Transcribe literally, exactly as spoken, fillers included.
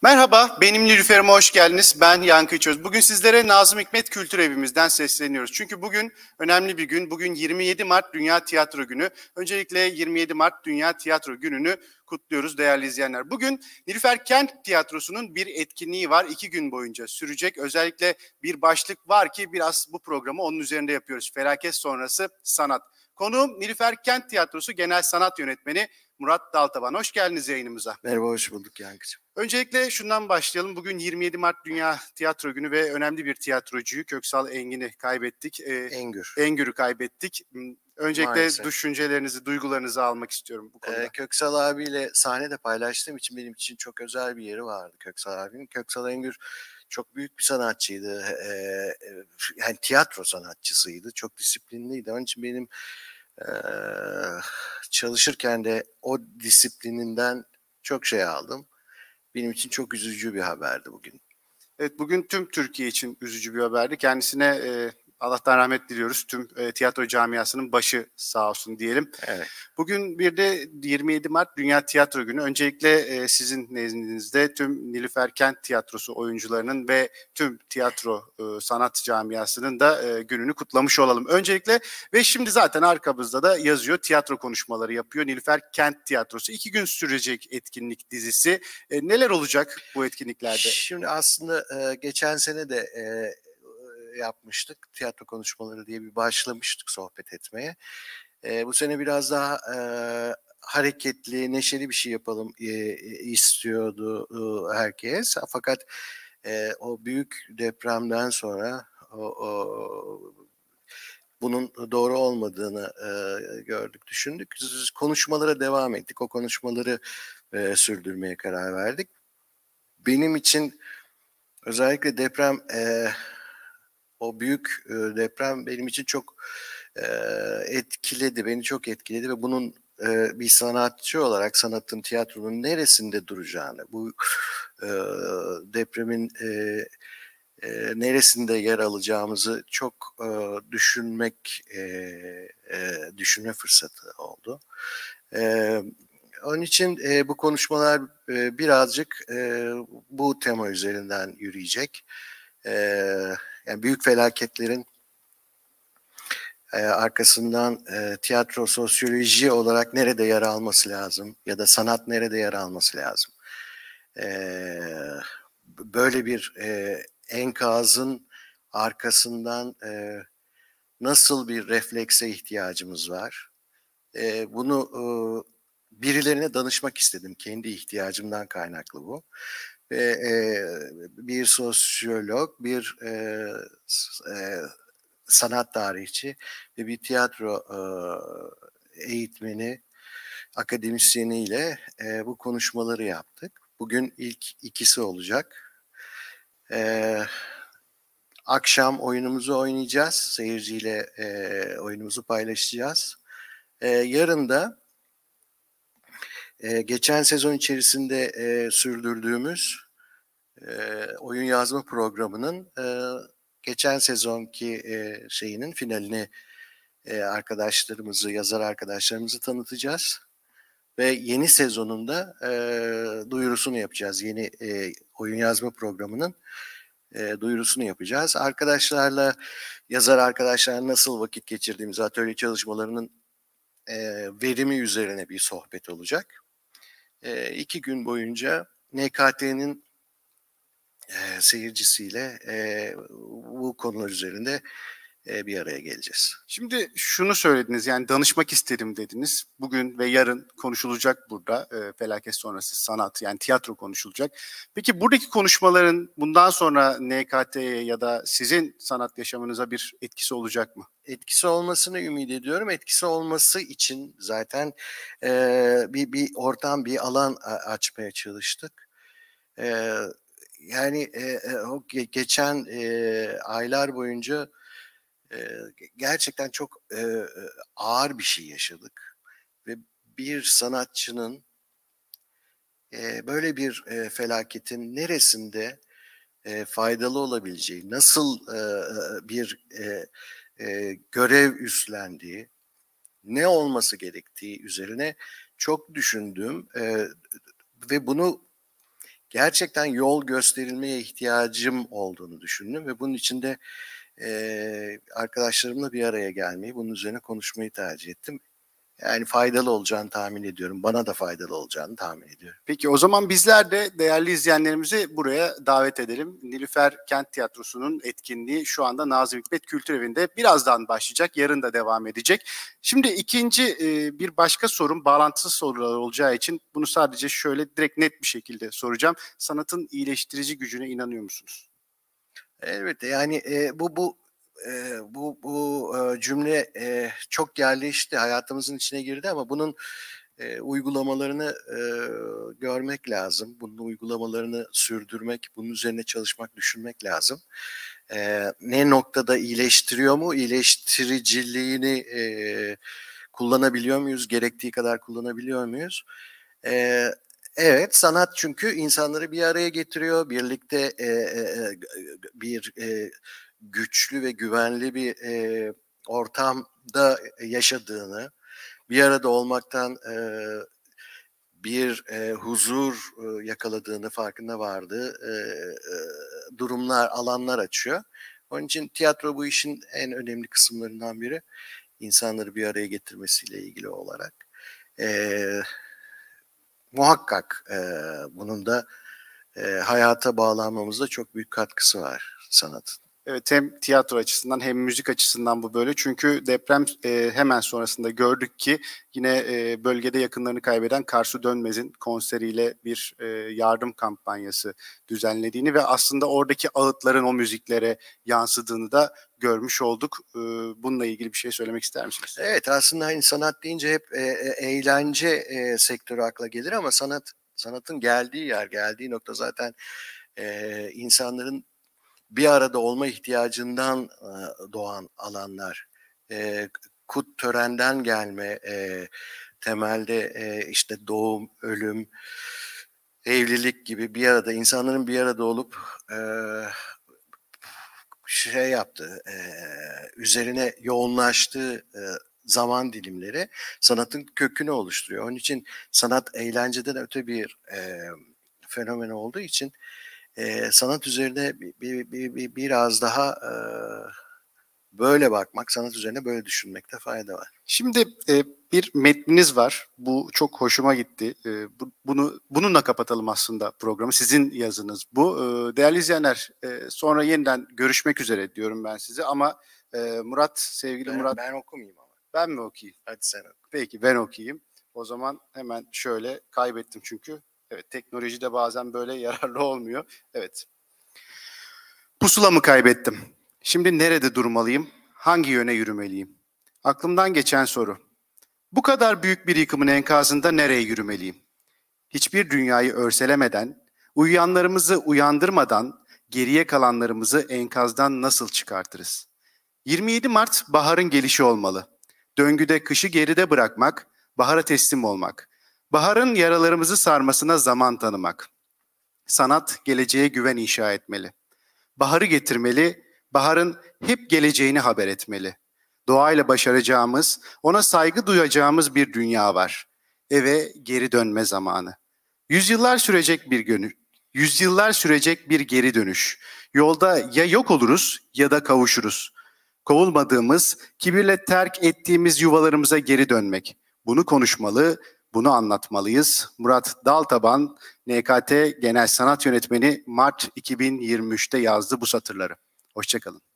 Merhaba, benim Nilüfer'ime hoş geldiniz. Ben Yankı Çöz. Bugün sizlere Nazım Hikmet Kültür Evimizden sesleniyoruz. Çünkü bugün önemli bir gün. Bugün yirmi yedi Mart Dünya Tiyatro Günü. Öncelikle yirmi yedi Mart Dünya Tiyatro Günü'nü kutluyoruz değerli izleyenler. Bugün Nilüfer Kent Tiyatrosu'nun bir etkinliği var. İki gün boyunca sürecek. Özellikle bir başlık var ki biraz bu programı onun üzerinde yapıyoruz. Felaket sonrası sanat. Konuğum Nilüfer Kent Tiyatrosu Genel Sanat Yönetmeni Murat Daltaban. Hoş geldiniz yayınımıza. Merhaba, hoş bulduk Yankıcığım. Öncelikle şundan başlayalım. Bugün yirmi yedi Mart Dünya Tiyatro Günü ve önemli bir tiyatrocuyu Köksal Engin'i kaybettik. Ee, Engür. Engür'ü kaybettik. Öncelikle Maalesef. düşüncelerinizi, duygularınızı almak istiyorum bu konuda. Ee, Köksal abiyle sahnede paylaştığım için benim için çok özel bir yeri vardı Köksal abinin. Köksal Engür çok büyük bir sanatçıydı. Ee, yani tiyatro sanatçısıydı. Çok disiplinliydi. Onun için benim e, çalışırken de o disiplininden çok şey aldım. Benim için çok üzücü bir haberdi bugün. Evet, bugün tüm Türkiye için üzücü bir haberdi. Kendisine e, Allah'tan rahmet diliyoruz. Tüm e, tiyatro camiasının başı sağ olsun diyelim. Evet. Bugün bir de yirmi yedi Mart Dünya Tiyatro Günü. Öncelikle e, sizin nezdinizde tüm Nilüfer Kent Tiyatrosu oyuncularının ve tüm tiyatro e, sanat camiasının da e, gününü kutlamış olalım. Öncelikle ve şimdi zaten arkamızda da yazıyor, tiyatro konuşmaları yapıyor. Nilüfer Kent Tiyatrosu iki gün sürecek etkinlik dizisi. E, neler olacak bu etkinliklerde? Şimdi aslında e, geçen sene de e, yapmıştık. Tiyatro konuşmaları diye bir başlamıştık sohbet etmeye. E, bu sene biraz daha e, hareketli, neşeli bir şey yapalım e, istiyordu e, herkes. Fakat e, o büyük depremden sonra o, o bunun doğru olmadığını e, gördük, düşündük. Konuşmalara devam ettik. O konuşmaları e, sürdürmeye karar verdik. Benim için özellikle deprem, e, o büyük e, deprem benim için çok e, etkiledi, beni çok etkiledi ve bunun e, bir sanatçı olarak sanatın, tiyatronun neresinde duracağını, bu e, depremin e, e, neresinde yer alacağımızı çok e, düşünmek, e, e, düşünme fırsatı oldu. E, Onun için e, bu konuşmalar e, birazcık e, bu tema üzerinden yürüyecek. E, yani büyük felaketlerin e, arkasından e, tiyatro sosyoloji olarak nerede yer alması lazım ya da sanat nerede yer alması lazım. E, böyle bir e, enkazın arkasından e, nasıl bir reflekse ihtiyacımız var? E, bunu e, birilerine danışmak istedim. Kendi ihtiyacımdan kaynaklı bu. Ve e, bir sosyolog, bir e, e, sanat tarihçi ve bir tiyatro e, eğitmeni, akademisyeniyle e, bu konuşmaları yaptık. Bugün ilk ikisi olacak. E, akşam oyunumuzu oynayacağız. Seyirciyle e, oyunumuzu paylaşacağız. E, yarın da e, geçen sezon içerisinde e, sürdürdüğümüz e, oyun yazma programının e, geçen sezonki e, şeyinin finalini e, arkadaşlarımızı, yazar arkadaşlarımızı tanıtacağız. Ve yeni sezonunda e, duyurusunu yapacağız. Yeni e, oyun yazma programının e, duyurusunu yapacağız. Arkadaşlarla, yazar arkadaşlarla nasıl vakit geçirdiğimiz atölye çalışmalarının e, verimi üzerine bir sohbet olacak. E, iki gün boyunca N K T'nin e, seyircisiyle e, bu konular üzerinde e, bir araya geleceğiz. Şimdi şunu söylediniz, yani danışmak isterim dediniz. Bugün ve yarın konuşulacak burada e, felaket sonrası sanat, yani tiyatro konuşulacak. Peki buradaki konuşmaların bundan sonra N K T'ye ya da sizin sanat yaşamınıza bir etkisi olacak mı? Etkisi olmasını ümit ediyorum. Etkisi olması için zaten e, bir, bir ortam, bir alan açmaya çalıştık. E, yani e, o geçen e, aylar boyunca e, gerçekten çok e, ağır bir şey yaşadık. Ve bir sanatçının e, böyle bir e, felaketin neresinde e, faydalı olabileceği, nasıl e, bir e, e, görev üstlendiği, ne olması gerektiği üzerine çok düşündüm e, ve bunu gerçekten yol gösterilmeye ihtiyacım olduğunu düşündüm ve bunun için de e, arkadaşlarımla bir araya gelmeyi, bunun üzerine konuşmayı tercih ettim. Yani faydalı olacağını tahmin ediyorum. Bana da faydalı olacağını tahmin ediyorum. Peki o zaman bizler de değerli izleyenlerimizi buraya davet edelim. Nilüfer Kent Tiyatrosu'nun etkinliği şu anda Nazım Hikmet Kültür Evi'nde birazdan başlayacak. Yarın da devam edecek. Şimdi ikinci e, bir başka sorum, bağlantısız sorular olacağı için bunu sadece şöyle direkt net bir şekilde soracağım. Sanatın iyileştirici gücüne inanıyor musunuz? Elbette yani e, bu bu e, bu bu e, cümle e, çok yerleşti, hayatımızın içine girdi ama bunun e, uygulamalarını e, görmek lazım. Bunun uygulamalarını sürdürmek, bunun üzerine çalışmak, düşünmek lazım. E, ne noktada iyileştiriyor mu? İyileştiriciliğini e, kullanabiliyor muyuz? Gerektiği kadar kullanabiliyor muyuz? E, Evet, sanat çünkü insanları bir araya getiriyor, birlikte e, e, bir e, güçlü ve güvenli bir e, ortamda yaşadığını, bir arada olmaktan e, bir e, huzur e, yakaladığını farkına vardığı e, e, durumlar, alanlar açıyor. Onun için tiyatro bu işin en önemli kısımlarından biri, insanları bir araya getirmesiyle ilgili olarak. Evet. Muhakkak e, bunun da e, hayata bağlanmamızda çok büyük katkısı var sanatın. Evet, hem tiyatro açısından hem müzik açısından bu böyle. Çünkü deprem e, hemen sonrasında gördük ki yine e, bölgede yakınlarını kaybeden Karsu Dönmez'in konseriyle bir e, yardım kampanyası düzenlediğini ve aslında oradaki ağıtların o müziklere yansıdığını da görmüş olduk. E, bununla ilgili bir şey söylemek ister misiniz? Evet, aslında hani sanat deyince hep e, eğlence e, sektörü akla gelir ama sanat sanatın geldiği yer, geldiği nokta zaten e, insanların bir arada olma ihtiyacından e, doğan alanlar. E, kut törenden gelme, e, temelde e, işte doğum, ölüm, evlilik gibi bir arada insanların bir arada olup e, şey yaptığı, e, üzerine yoğunlaştığı e, zaman dilimleri sanatın kökünü oluşturuyor. Onun için sanat eğlenceden öte bir e, fenomen olduğu için e, sanat üzerine bir, bir, bir, bir, biraz daha e, böyle bakmak, sanat üzerine böyle düşünmekte fayda var. Şimdi e, bir metniniz var. Bu çok hoşuma gitti. E, bu, bunu bununla kapatalım aslında programı. Sizin yazınız bu. E, değerli izleyenler, e, sonra yeniden görüşmek üzere diyorum ben size. Ama e, Murat, sevgili Ben, Murat. Ben okumayayım ama. Ben mi okuyayım? Hadi sen oku. Peki ben okuyayım. O zaman hemen şöyle kaybettim çünkü. Evet, teknolojide bazen böyle yararlı olmuyor. Evet. Pusulamı kaybettim. Şimdi nerede durmalıyım? Hangi yöne yürümeliyim? Aklımdan geçen soru. Bu kadar büyük bir yıkımın enkazında nereye yürümeliyim? Hiçbir dünyayı örselemeden, uyuyanlarımızı uyandırmadan geriye kalanlarımızı enkazdan nasıl çıkartırız? yirmi yedi Mart baharın gelişi olmalı. Döngüde kışı geride bırakmak, bahara teslim olmak. Baharın yaralarımızı sarmasına zaman tanımak. Sanat geleceğe güven inşa etmeli. Baharı getirmeli, baharın hep geleceğini haber etmeli. Doğayla başaracağımız, ona saygı duyacağımız bir dünya var. Eve geri dönme zamanı. Yüzyıllar sürecek bir gönül, yüzyıllar sürecek bir geri dönüş. Yolda ya yok oluruz ya da kavuşuruz. Kovulmadığımız, kibirle terk ettiğimiz yuvalarımıza geri dönmek. Bunu konuşmalı, bunu anlatmalıyız. Murat Daltaban, N K T Genel Sanat Yönetmeni, Mart iki bin yirmi üçte yazdı bu satırları. Hoşça kalın.